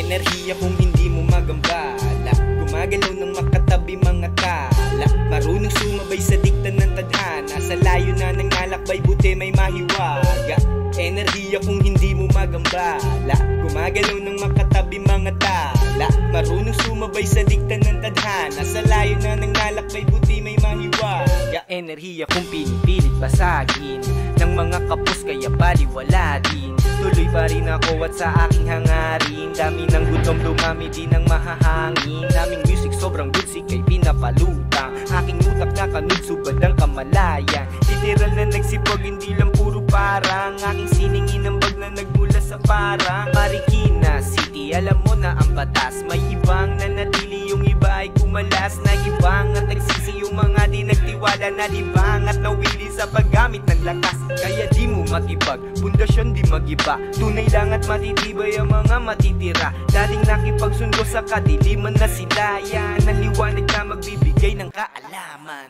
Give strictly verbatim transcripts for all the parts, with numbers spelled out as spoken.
Enerhiya kung hindi mo magambala, gumagalaw ng makatabi mga tala, marunong sumabay sa dikta ng tadhana, sa layo na ng nalakbay buti may mahiwaga. Enerhiya kung hindi mo magambala, gumagalaw ng makatabi mga tala, marunong sumabay sa dikta ng tadhana, sa layo na ng nalakbay buti may mahiwaga. Enerhiya kung pinipilit basagin ng mga kapos kaya baliwala din, tuloy pa rin ako at sa aking hangarin, dami ng gutom dumami din ang mahahangin, naming music sobrang good kay pinapalutang, aking utak na kanudsubad ang kamalayan, literal na nagsipag hindi lang puro parang, aking siningin ang bag na nagmula sa parang Marikina City, alam mo na ang batas, may ibang nanatili yung iba ay kumalas, nag-ibang at nagsisi yung mga di nagtiwala, na libang at nawili sa paggamit ng lakas, kaya di mo matibag, pundasyon di magiba, tunay lang at matitibay ang mga matitira, daling nakipagsundo sa kadiliman na sila, yan ang liwanag na magbibigay ng kaalaman.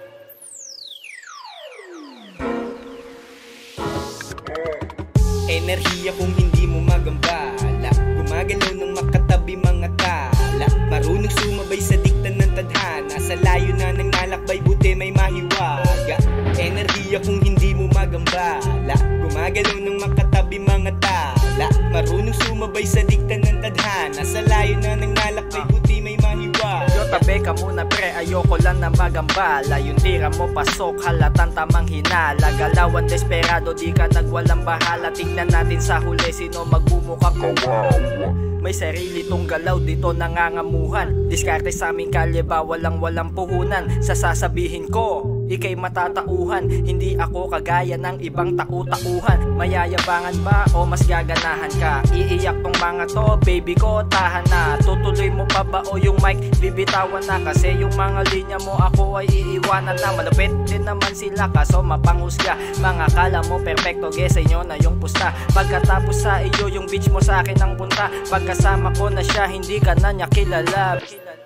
Enerhiya kung hindi mo magambala, gumagalaw ng makatabi mga tala, marunong sumabay sa dikta ng tadhana, sa layo na ng nalakbay buti may mahiwaga. Enerhiya kung hindi mo magambala, gumagalaw ng makatabi mga tala, marunong sumabay sa dikta ng tadhana, sa layo na ng nalakbay buti may mahiwaga. Yo, tabi ka muna pre, ayoko lang na magambala, yung tira mo pasok halatang tamang hinala, galawan desperado di ka nagwalang bahala, tingnan natin sa huli sino magbumuka kawawa. May sarili tong galaw dito nangangamuhan, diskarte sa aming kalye ba walang walang puhunan, sa sasabihin ko ikay matatauhan, hindi ako kagaya ng ibang tau-tauhan, mayayabangan ba o mas gaganahan ka, iiyak tong mga to baby ko tahan na, tutuloy mo pa ba o yung mic bibitawan na, kasi yung mga linya mo ako ay iiwanan na, malapit din naman sila kaso mapanghusga, mga kala mo perfecto guess sa inyo na yung pusta, pagkatapos sa iyo yung bitch mo sa akin ang punta, pagkasama ko na siya hindi ka na niya kilala.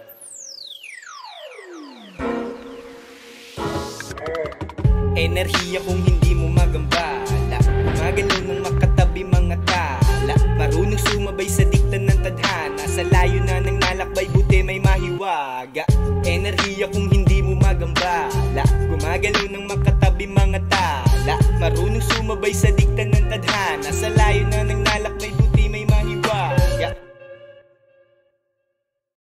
Enerhiya kung hindi mo magambala, gumagalaw ng makatabi mga tala, marunong sumabay sa dikta ng tadhana, sa layo na ng nalakbay buti may mahiwaga. Enerhiya kung hindi mo magambala, gumagalaw ng makatabi mga tala, marunong sumabay sa dikta ng tadhana, sa